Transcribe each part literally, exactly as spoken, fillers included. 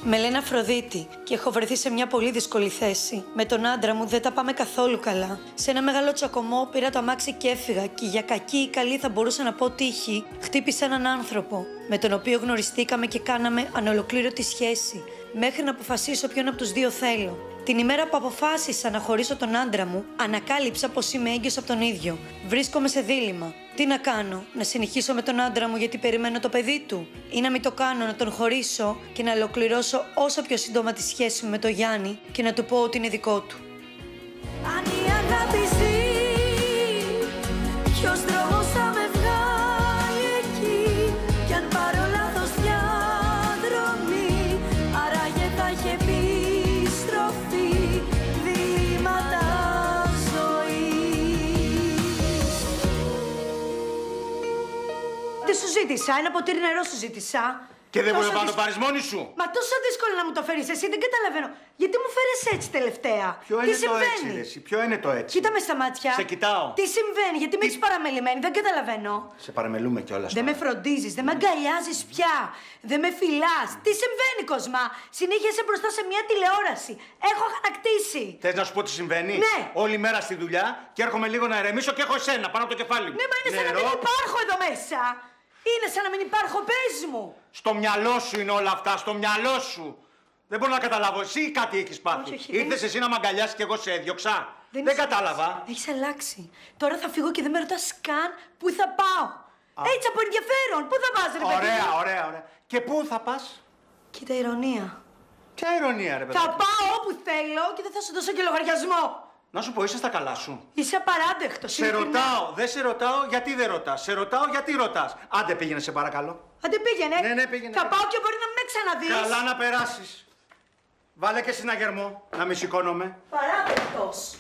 Με λένε Αφροδίτη και έχω βρεθεί σε μια πολύ δύσκολη θέση. Με τον άντρα μου δεν τα πάμε καθόλου καλά. Σε ένα μεγάλο τσακωμό πήρα το αμάξι και έφυγα και για κακή ή καλή θα μπορούσα να πω τύχη, χτύπησα έναν άνθρωπο με τον οποίο γνωριστήκαμε και κάναμε ανολοκλήρωτη σχέση, μέχρι να αποφασίσω ποιον από τους δύο θέλω. Την ημέρα που αποφάσισα να χωρίσω τον άντρα μου, ανακάλυψα πως είμαι έγκυος από τον ίδιο. Βρίσκομαι σε δίλημμα. Τι να κάνω, να συνεχίσω με τον άντρα μου γιατί περιμένω το παιδί του, ή να μην το κάνω, να τον χωρίσω και να ολοκληρώσω όσο πιο σύντομα τη σχέση μου με τον Γιάννη και να του πω ότι είναι δικό του. Αν η αγάπη ζει, ποιος δρόμος θα με βγάλει εκεί, κι αν πάρω λάθος διαδρομή, άραγε θα είχε επιστροφή, διλήμματα ζωής. Τι σου ζήτησα, ένα ποτήρι νερό σου ζήτησα. Και δεν μπορείς να το δυσ... πάρεις μόνη σου. Μα τόσο δύσκολο να μου το φέρεις εσύ, δεν καταλαβαίνω. Γιατί μου φέρεις έτσι τελευταία? Ποιο Τι είναι συμβαίνει? το έτσι, ρε, εσύ, ποιο είναι το έτσι? Κοίτα με στα μάτια. Σε κοιτάω. Τι συμβαίνει, γιατί με έχεις παραμελημένη, δεν καταλαβαίνω. Σε παραμελούμε κιόλας. Δεν με φροντίζεις, δεν με αγκαλιάζεις πια. Δεν με φυλάς. Τι συμβαίνει, Κοσμά? Συνέχεια είσαι μπροστά σε μια τηλεόραση. Έχω αγανακτήσει. Θες να σου πω τι συμβαίνει? Ναι. Όλη μέρα στη δουλειά και έρχομαι λίγο να ηρεμήσω και έχω εσένα πάνω από το κεφάλι μου. Ναι, μα είναι σαν να μην υπάρχω εδώ μέσα. Είναι σαν να μην υπάρχω, πες μου. Στο μυαλό σου είναι όλα αυτά, στο μυαλό σου. Δεν μπορώ να καταλάβω. Εσύ κάτι έχεις πάθει. Όχι, όχι, Ήρθες δεν... εσύ να μ' αγκαλιάσεις και εγώ σε έδιωξα. Δεν, δεν κατάλαβα. Έχεις αλλάξει. Τώρα θα φύγω και δεν με ρωτάς καν πού θα πάω. Α. Έτσι από ενδιαφέρον. Πού θα πας, ρε παιδί? Ωραία, ωραία, ωραία. Και πού θα πας? Κοίτα, ηρωνία. Ποια ηρωνία, ρε παιδί? Θα πάω όπου θέλω και δεν θα σου δώσω και λογαριασμό. Να σου πω, είσαι στα καλά σου. Είσαι απαράδεκτος. Σε ρωτάω, δεν σε ρωτάω γιατί δεν ρωτάς. Σε ρωτάω γιατί ρωτάς. Άντε πήγαινε, σε παρακαλώ. Άντε πήγαινε. Ναι, ναι, πήγαινε. Θα πάω και μπορεί να μην με ξαναδείς. Καλά να περάσεις. Βάλε και συναγερμό, να μη σηκώνομαι. Παράδεκτος.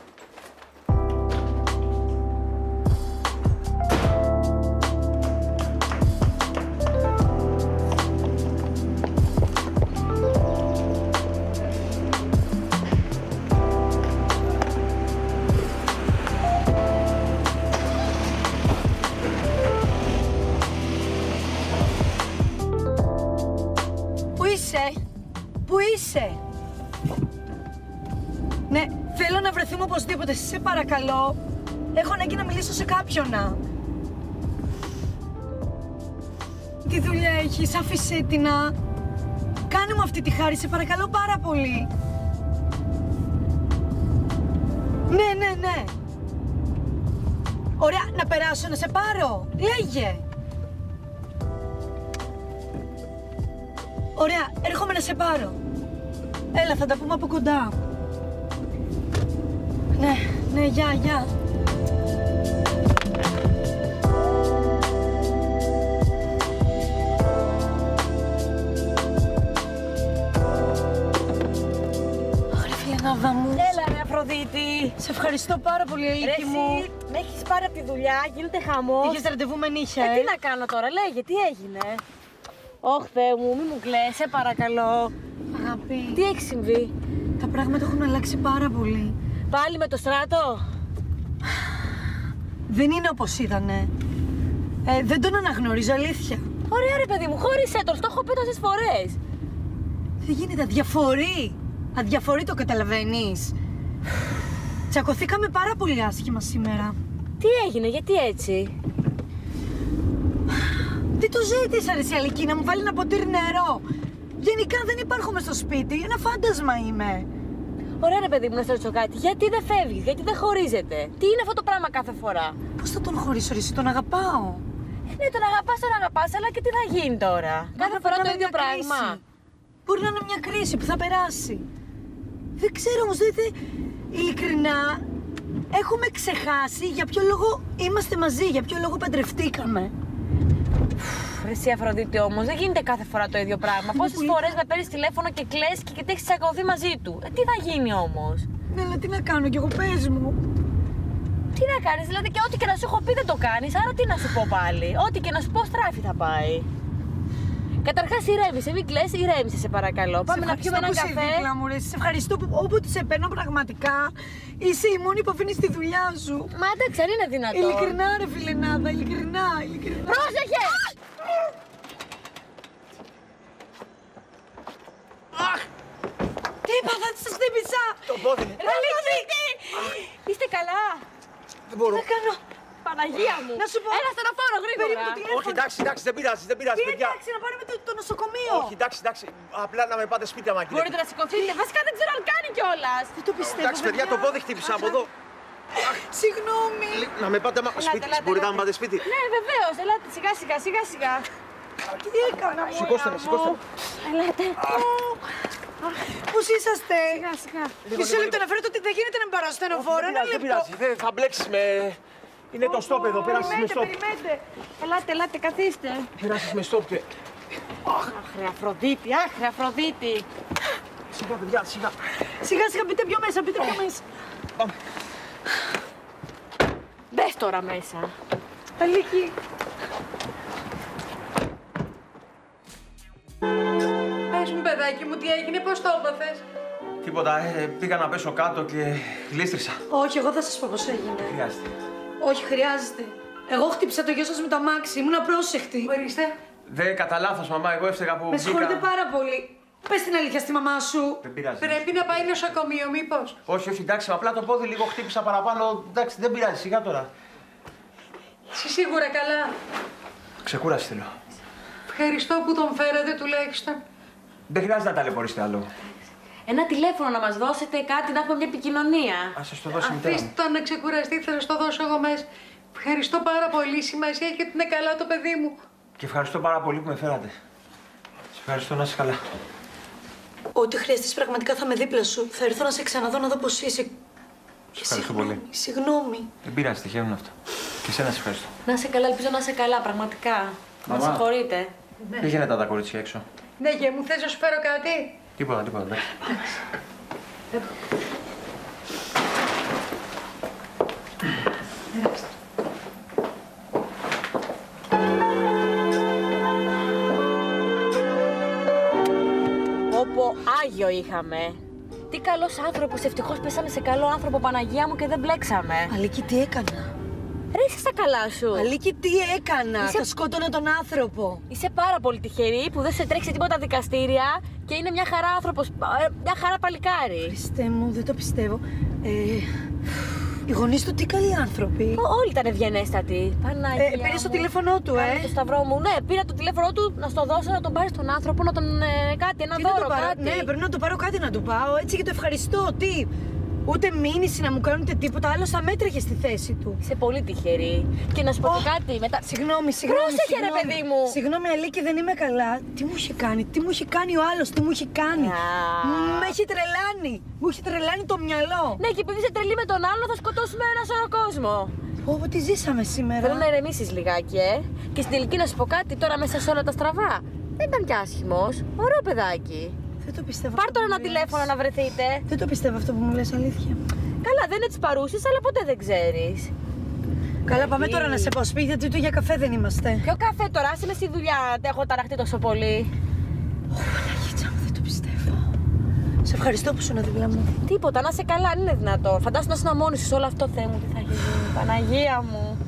Πού είσαι? Ναι, θέλω να βρεθούμε οπωσδήποτε. Σε παρακαλώ. Έχω ανάγκη να μιλήσω σε κάποιον. Τι δουλειά έχεις? Άφησέ την να... Κάνε μου αυτή τη χάρη, σε παρακαλώ πάρα πολύ. Ναι, ναι, ναι. Ωραία, να περάσω, να σε πάρω. Λέγε. Ωραία, έρχομαι να σε πάρω. Έλα, θα τα πούμε από κοντά. Ναι, ναι, γεια, γεια. Αχ, ρε φιλενάδα μου. Έλα, ρε Αφροδίτη. Σε ευχαριστώ πάρα πολύ, Ελίκη μου. Με έχεις πάρει από τη δουλειά, γίνεται χαμός. Είχες ραντεβού με νύχια, ε, ε. τι να κάνω τώρα, λέγε, τι έγινε? Ωχ, Θεέ μου, μη μου κλαις, σε παρακαλώ. Αγάπη. Τι έχει συμβεί? Τα πράγματα έχουν αλλάξει πάρα πολύ. Πάλι με το στράτο? Δεν είναι όπως ήτανε. Ε, δεν τον αναγνωρίζω, αλήθεια. Ωραία, ρε παιδί μου, χώρισέ τον, το έχω πει τόσες φορές. Δεν γίνεται, αδιαφορεί. Αδιαφορεί, το καταλαβαίνεις. Τσακωθήκαμε πάρα πολύ άσχημα σήμερα. Τι έγινε, γιατί έτσι? Τι του ζήτησα, ρε Αλική, να μου βάλει ένα ποτήρι νερό. Γενικά δεν υπάρχω μες στο σπίτι, ένα φάντασμα είμαι. Ωραία, ρε παιδί μου, να σε ρωτήσω κάτι. Γιατί δεν φεύγεις, γιατί δεν χωρίζετε? Τι είναι αυτό το πράγμα κάθε φορά? Πώς θα τον χωρίσω, ρε, εσύ, τον αγαπάω. Ε, ναι, τον αγαπάς, τον αγαπάς, αλλά και τι θα γίνει τώρα? Μα Κάθε φορά το ίδιο πράγμα. Κρίση. Μπορεί να είναι μια κρίση που θα περάσει. Δεν ξέρω όμως, δείτε, ειλικρινά, έχουμε ξεχάσει για ποιο λόγο είμαστε μαζί, για ποιο λόγο παντρευτήκαμε. Ρε εσύ Αφροδίτη όμως, δεν γίνεται κάθε φορά το ίδιο πράγμα. Πόσες φορές με παίρνεις τηλέφωνο και κλαις και έχεις τσακωθεί μαζί του? Ε, τι θα γίνει όμως? Ναι, αλλά τι να κάνω κι εγώ, πες μου. Τι να κάνεις, δηλαδή και ό,τι και να σου έχω πει δεν το κάνεις, άρα τι να σου πω πάλι? Ό,τι και να σου πω στράφη θα πάει. Καταρχάς ηρέμησε, μην κλαις, ηρέμησε σε παρακαλώ. Πάμε να πιούμε έναν καφέ. Δίπλα μου, ρε. Σε ευχαριστώ που όπου τη σε παίρνω πραγματικά. Είσαι η μόνη που αφήνει τη δουλειά σου. Μα εντάξει, αν είναι δυνατόν. Ειλικρινά, ρε φιλενάδα, ειλικρινά, ειλικρινά. Πρόσεχε! Τι έπαθα, σας χτύπησα! Το πόδι μου. Αλίκη! Είστε καλά? Δεν μπορώ. Τι να κάνω? Παναγία μου! Να σου πω. Ένα στενοφόρο, γρήγορα! Περίμενε το τηλέφωνο. Όχι, εντάξει, εντάξει, δεν πειράζει, δεν πειράζει, Τι παιδιά. εντάξει, να πάρουμε το, το νοσοκομείο. Όχι, εντάξει, εντάξει. Απλά να με πάτε σπίτι άμα κύριε. Μπορείτε να σηκωθείτε, βασικά δεν ξέρω αν κάνει κιόλας! Δεν το πιστεύω. Εντάξει, παιδιά, το πόδι χτύπησα από εδώ. Συγγνώμη. Να με πάτε άμα Ελάτε, σπίτι, ελάτε, μπορείτε να ελάτε. με πάτε σπίτι. Ναι, βεβαίως, ελάτε σιγά σιγά, σιγά σιγά. Τι έκανα, μωρά Σηκώστε με, μου. σηκώστε με. Ελάτε. Πώς είσαστε? Σιγά σιγά. Μισό λεπτό να φέρω το ότι δεν γίνεται να με πάρω στενοφόρο. Δεν Ένα πειράζει, δεν λεπτό. πειράζει. Δεν θα μπλέξεις με... Είναι το στόπ εδώ, πέρασες με Περιμένετε, στόπ. περιμένετε. Ελάτε, ελάτε, καθίστε. Πέρασες με στόπ και... Άχρε Αφροδίτη, άχρε Αφροδίτη. Σιγά, παιδιά, σιγά. Σιγά σιγά μπείτε πιο μέσα, μπείτε πιο μέσα. Πάμε. Μπες τώρα μέσα. Αλίκη. Πες μου, παιδάκι μου, τι έγινε, πώς το έπαθες? Τίποτα, ε, πήγα να πέσω κάτω και γλίστρισα. Όχι, εγώ θα σας πω πώς έγινε. Χρειάζεται. Όχι, χρειάζεται. Εγώ χτύπησα το γιο σας με το αμάξι, ήμουν απρόσεχτη. Ορίστε. Δεν κατά λάθος, μαμά, εγώ έφταιγα που Με συγχωρείτε βγήκα. πάρα πολύ. Πες την αλήθεια στη μαμά σου. Δεν πειράζει. Πρέπει να πάει νοσοκομείο, μήπως? Όχι, όχι, εντάξει, απλά το πόδι λίγο χτύπησα παραπάνω. Εντάξει, δεν πειράζει, σιγά τώρα. Είσαι σίγουρα καλά? Ξεκούραση θέλω. Ευχαριστώ που τον φέρατε τουλάχιστον. Δεν χρειάζεται να ταλαιπωρήσετε άλλο. Ένα τηλέφωνο να μας δώσετε, κάτι να έχουμε μια επικοινωνία. Α σας το δώσει η μητέρα μου. Αφήστε τον να ξεκουραστεί, θα σας το δώσω εγώ μέσα. Ευχαριστώ πάρα πολύ. Σημασία έχει ότι είναι καλά το παιδί μου. Και ευχαριστώ πάρα πολύ που με φέρατε. Σε ευχαριστώ, να είσαι καλά. Ό,τι χρειαστείς πραγματικά θα είμαι δίπλα σου. Θα έρθω να σε ξαναδώ να δω πώς είσαι. Σε ευχαριστώ πολύ. Συγγνώμη. Δεν πειράζει, τυχαίνουν αυτά. Και εσένα σε ευχαριστώ. Να είσαι καλά, ελπίζω να είσαι καλά, πραγματικά. Μαμά. Με συγχωρείτε. Τι γίνεται τα κορίτσια έξω. Ναι, και μου θες να σου φέρω κάτι? Τίποτα, τίποτα, εντάξει. Όπο Άγιο είχαμε. Τι καλός άνθρωπος, ευτυχώς πέσαμε σε καλό άνθρωπο, Παναγία μου, και δεν μπλέξαμε. Αλίκη, τι έκανα? Ρε, είσαι στα καλά σου. Αλίκη, τι έκανα? Είσαι- Θα σκότωνα τον άνθρωπο. Είσαι πάρα πολύ τυχερή που δεν σε τρέξει τίποτα δικαστήρια και είναι μια χαρά άνθρωπος, ε, μια χαρά παλικάρι. Χριστέ μου, δεν το πιστεύω. Ε, οι γονείς του τι καλοί άνθρωποι. Ό- Όλοι ήταν ευγενέστατοι. Παναγία Ε, πήρες το μου. τηλέφωνό του, Κάνε ε. το σταυρό μου. Ναι, πήρα το τηλέφωνο του να στο δώσω, να τον πάρει στον άνθρωπο, να τον. Ε, κάτι, ένα Τι να δώρο, το πάρω? κάτι. Ναι, πρέπει να του πάρω κάτι να του πάω. Έτσι και το ευχαριστώ. Τι. Ούτε μήνυση να μου κάνουν ούτε τίποτα. Άλλο θα μέτρεχε στη θέση του. Είσαι πολύ τυχερή. Και να σου πω και κάτι μετά. Συγγνώμη, συγγνώμη. Πρόσεχε, ρε, συγγνώμη. παιδί μου. Συγγνώμη, Αλίκη, δεν είμαι καλά. Τι μου είχε κάνει, τι μου είχε κάνει ο άλλο, τι μου είχε κάνει. Α. Με έχει τρελάνει. Μου έχει τρελάνει το μυαλό. Ναι, και επειδή είσαι τρελή με τον άλλο, θα σκοτώσουμε ένα σωρό κόσμο. Πω, τι ζήσαμε σήμερα. Θέλω να ηρεμήσει λιγάκι, ε. Και στην τελική να σου πω κάτι τώρα μέσα σε όλα τα στραβά. Δεν ήταν κι άσχημο. Ωραίο παιδάκι. Δεν το πιστεύω. Πάρ' αυτό τώρα που ένα μου λες. τηλέφωνο να βρεθείτε. Δεν το πιστεύω αυτό που μου λες, αλήθεια. Καλά, δεν είναι τη παρούση, αλλά ποτέ δεν ξέρει. Καλά, πάμε τώρα να σε πάω σπίτι, γιατί ούτε για καφέ δεν είμαστε. Ποιο καφέ τώρα, άσε με στη δουλειά, έχω ταραχτεί τόσο πολύ. Παναγίτσα μου, δεν το πιστεύω. Σε ευχαριστώ που ήσουν δίπλα μου. Τίποτα, να είσαι καλά, αν είναι δυνατό. Φαντάσου να ήσουν μόνη σου, όλο αυτό, Θεέ μου, τι θα έχει γίνει. Παναγία μου.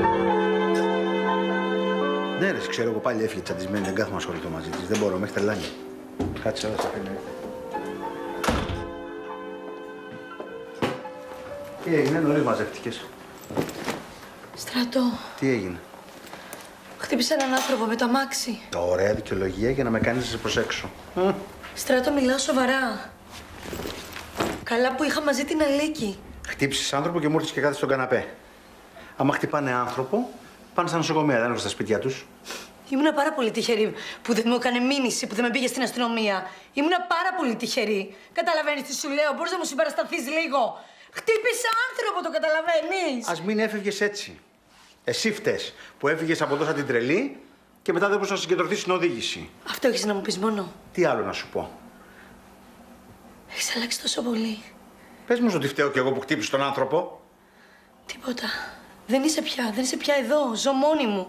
Ναι, ρε, ξέρω εγώ πάλι έφυγε τσαντισμένη, δεν κάθομαι να ασχοληθώ μαζί τη. Δεν μπορώ, με έχει τρελάνει. Κάτσε εδώ, θα φύγει. Τι έγινε, νωρίς μαζεύτηκες. Στρατό, Τι έγινε. χτύπησε έναν άνθρωπο με το αμάξι. Ωραία δικαιολογία για να με κάνεις να σε προσέξω. Στρατό, μιλάω σοβαρά. Καλά που είχα μαζί την Αλίκη. Χτύπησες άνθρωπο και μου ήρθες και κάθεσαι στον καναπέ. Άμα χτυπάνε άνθρωπο, πάνε στα νοσοκομεία, δεν έχουν στα σπίτια τους. Ήμουνα πάρα πολύ τυχερή που δεν μου έκανε μήνυση, που δεν με πήγε στην αστυνομία. Ήμουνα πάρα πολύ τυχερή. Καταλαβαίνεις τι σου λέω, μπορείς να μου συμπαρασταθείς λίγο. Χτύπησα άνθρωπο, το καταλαβαίνεις. Ας μην έφευγες έτσι. Εσύ φταίς που έφυγες από εδώ σαν την τρελή και μετά δεν μπορούσες να συγκεντρωθείς στην οδήγηση. Αυτό έχεις να μου πεις μόνο. Τι άλλο να σου πω. Έχεις αλλάξει τόσο πολύ. Πες μου ότι φταίω κι εγώ που χτύπησε τον άνθρωπο. Τίποτα. Δεν είσαι πια, δεν είσαι πια εδώ. Ζω μόνη μου.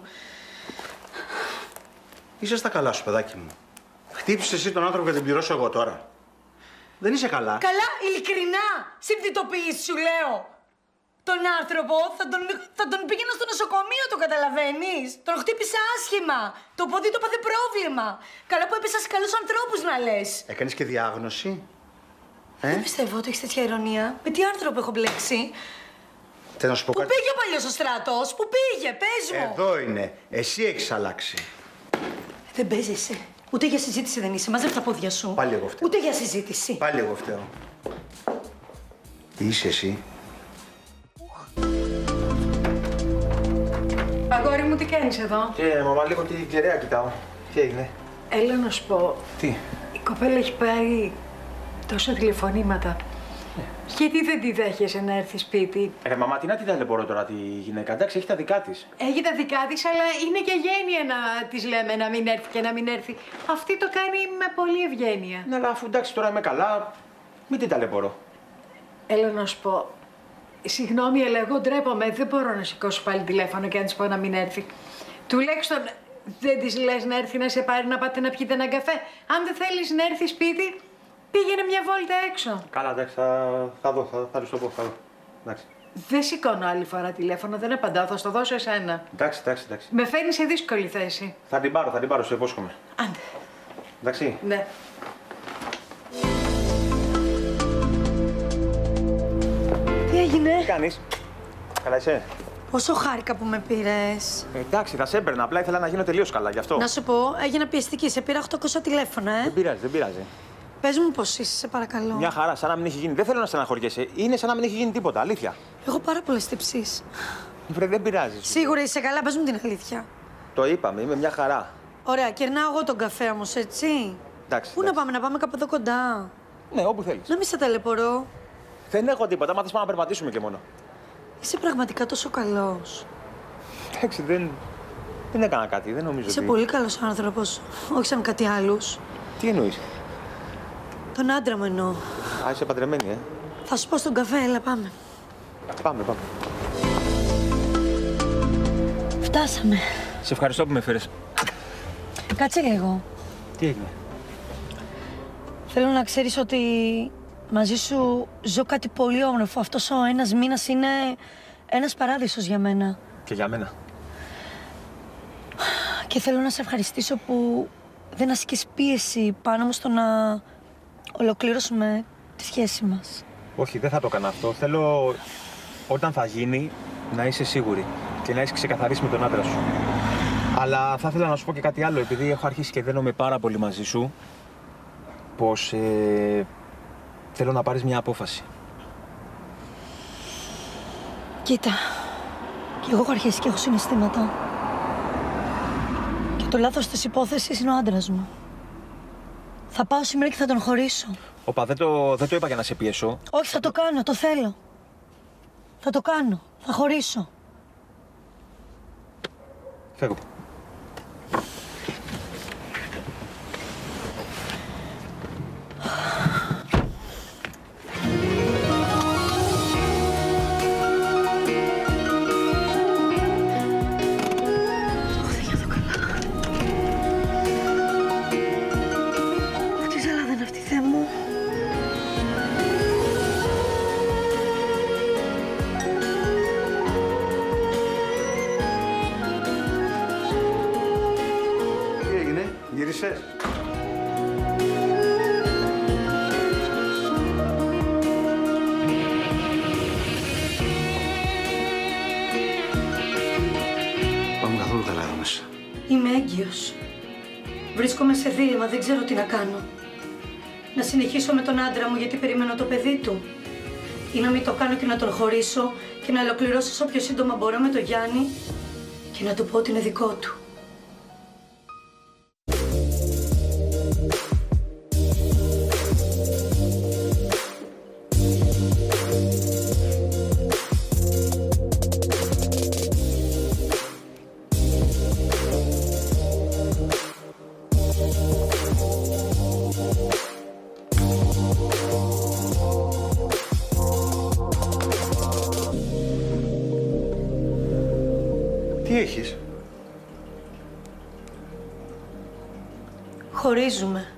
Είσαι στα καλά σου, παιδάκι μου. Χτύπησε εσύ τον άνθρωπο και την πληρώσω εγώ τώρα. Δεν είσαι καλά. Καλά, ειλικρινά. Συνειδητοποιείς, σου λέω. Τον άνθρωπο θα τον, θα τον πήγαινα στο νοσοκομείο, το καταλαβαίνεις. Τον χτύπησα άσχημα. Το πόδι του έπαθε πρόβλημα. Καλά που έπεσα σε καλούς ανθρώπους να λες. Έκανες και διάγνωση. Ε? Δεν πιστεύω ότι έχεις τέτοια ηρωνία. Με τι άνθρωπο έχω μπλέξει. Θέλω να σου πω Πού κάτι. πήγε ο παλιός ο Στράτος, πού πήγε, πες μου. Εδώ είναι. Εσύ έχεις αλλάξει. Δεν παίζεσαι. Ούτε για συζήτηση δεν είσαι. Μαζεύει τα πόδια σου. Πάλι εγώ φταίω. Ούτε για συζήτηση. Πάλι εγώ φταίω. Τι είσαι εσύ? Αγόρι μου, τι κάνεις εδώ? Και μαμά, λίγο την κεραία κοιτάω. Τι έγινε? Έλα να σου πω. Τι? Η κοπέλα έχει πάρει τόσα τηλεφωνήματα. Γιατί δεν τη δέχεσαι να έρθει σπίτι? Ρε μαμά, τι να την ταλαιπωρώ τώρα τη γυναίκα. Εντάξει, έχει τα δικά της. Έχει τα δικά τη, αλλά είναι και γένεια να τη λέμε να μην έρθει και να μην έρθει. Αυτή το κάνει με πολλή ευγένεια. Ναι, αλλά αφού εντάξει τώρα είμαι καλά, μην την ταλαιπωρώ. Έλα να σου πω. Συγγνώμη, αλλά εγώ ντρέπομαι. Δεν μπορώ να σηκώσω πάλι τηλέφωνο και να τη πω να μην έρθει. Τουλάχιστον δεν τη λες να έρθει να σε πάρει να πάτε να πιείτε έναν καφέ. Αν δεν θέλεις να έρθει σπίτι, πήγαινε μια βόλτα έξω. Καλά, εντάξει, θα, θα δω, θα, θα του το πω. Θα δω. Εντάξει. Δεν σηκώνω άλλη φορά τηλέφωνο, δεν απαντάω, θα στο δώσω εσένα. Εντάξει, εντάξει, εντάξει. Με φέρνει σε δύσκολη θέση. Θα την πάρω, θα την πάρω, σε υπόσχομαι. Άντε. Εντάξει. Ναι. Τι έγινε? Τι κάνεις? Καλά είσαι? Πόσο χάρηκα που με πήρες. Ε, εντάξει, θα σε έπαιρνα. Απλά ήθελα να γίνω τελείως καλά γι' αυτό. Να σου πω, έγινα πιεστική. Σε πήρα οκτακόσια τηλέφωνα, ε. Δεν πειράζει, δεν πειράζει. Πες μου πώς είσαι, σε παρακαλώ. Μια χαρά, σαν να μην έχει γίνει. Δεν θέλω να στεναχωριέσαι. Είναι σαν να μην έχει γίνει τίποτα, αλήθεια. Έχω πάρα πολλές τυψείς. Βρε, δεν πειράζει. Σίγουρα είσαι καλά, πες μου την αλήθεια. Το είπαμε, είμαι μια χαρά. Ωραία, κερνάω εγώ τον καφέ όμως, έτσι. Εντάξει. Πού να εντάξει. πάμε, να πάμε κάπου εδώ κοντά. Ναι, όπου θέλεις. Να μην σε ταλαιπωρώ. Δεν έχω τίποτα. Μάθεις πάμε να περπατήσουμε και μόνο. Είσαι πραγματικά τόσο καλός. Εντάξει, δεν. Δεν έκανα κάτι, δεν νομίζω. Είσαι ότι... πολύ καλός άνθρωπος. Όχι σαν κάτι άλλους. Τι εννοείς? Τον άντρα μου εννοώ. Α, είσαι παντρεμένη, ε. Θα σου πω στον καφέ, έλα πάμε. Πάμε, πάμε. Φτάσαμε. Σε ευχαριστώ που με φέρες. Κάτσε λίγο. Τι έγινε? Θέλω να ξέρεις ότι μαζί σου ζω κάτι πολύ όμορφο. Αυτός ο ένας μήνας είναι ένας παράδεισος για μένα. Και για μένα. Και θέλω να σε ευχαριστήσω που δεν ασκείς πίεση πάνω μου στο να ολοκληρώσουμε τη σχέση μας. Όχι, δεν θα το έκανα αυτό. Θέλω όταν θα γίνει να είσαι σίγουρη και να έχεις ξεκαθαρίσει με τον άντρα σου. Αλλά θα ήθελα να σου πω και κάτι άλλο, επειδή έχω αρχίσει και δένομαι πάρα πολύ μαζί σου, πως ε, θέλω να πάρεις μια απόφαση. Κοίτα, κι εγώ έχω αρχίσει και έχω συναισθήματα. Και το λάθος της υπόθεσης είναι ο άντρας μου. Θα πάω σήμερα και θα τον χωρίσω. Όπα, δεν το, δεν το είπα για να σε πιέσω. Όχι, θα το κάνω, το θέλω. Θα το κάνω, θα χωρίσω. Φεύγω. Τι ζαλάδα είναι αυτή, Θεέ μου. Τι έγινε, γύρισες? Πάμε καθόλου καλά εδώ μέσα. Είμαι έγκυος. Βρίσκομαι σε δίλημμα, δεν ξέρω τι να κάνω. Να συνεχίσω με τον άντρα μου γιατί περιμένω το παιδί του. Ή να μην το κάνω και να τον χωρίσω και να ολοκληρώσω όσο πιο σύντομα μπορώ με τον Γιάννη και να του πω ότι είναι δικό του. Τι έχεις? Χωρίζουμε.